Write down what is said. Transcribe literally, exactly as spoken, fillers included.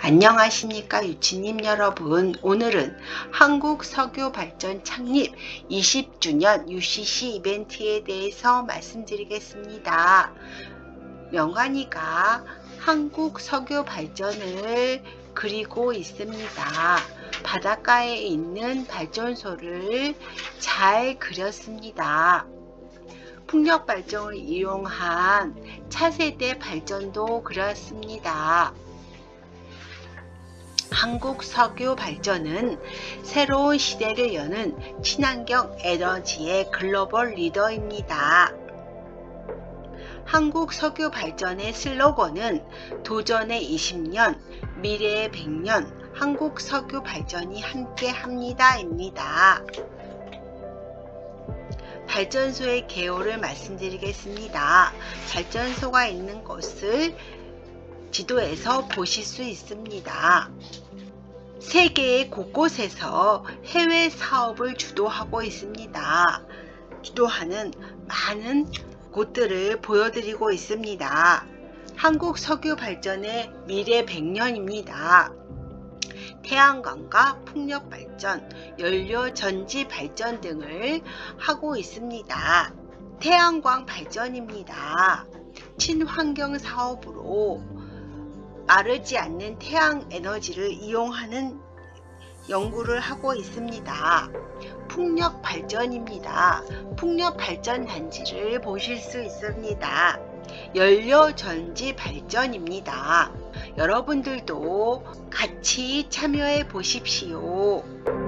안녕하십니까 유치님 여러분. 오늘은 한국석유발전 창립 이십 주년 유씨씨 이벤트에 대해서 말씀드리겠습니다. 명환이가 한국석유발전을 그리고 있습니다. 바닷가에 있는 발전소를 잘 그렸습니다. 풍력발전을 이용한 차세대 발전도 그렸습니다. 한국석유발전은 새로운 시대를 여는 친환경 에너지의 글로벌 리더입니다. 한국석유발전의 슬로건은 도전의 이십 년, 미래의 백 년, 한국석유발전이 함께합니다 입니다. 발전소의 개요를 말씀드리겠습니다. 발전소가 있는 곳을 지도에서 보실 수 있습니다. 세계 곳곳에서 해외 사업을 주도하고 있습니다. 주도하는 많은 곳들을 보여드리고 있습니다. 한국석유발전의 미래 백 년입니다. 태양광과 풍력발전, 연료전지 발전 등을 하고 있습니다. 태양광 발전입니다. 친환경 사업으로 마르지 않는 태양 에너지를 이용하는 연구를 하고 있습니다. 풍력 발전입니다. 풍력 발전 단지를 보실 수 있습니다. 연료 전지 발전입니다. 여러분들도 같이 참여해 보십시오.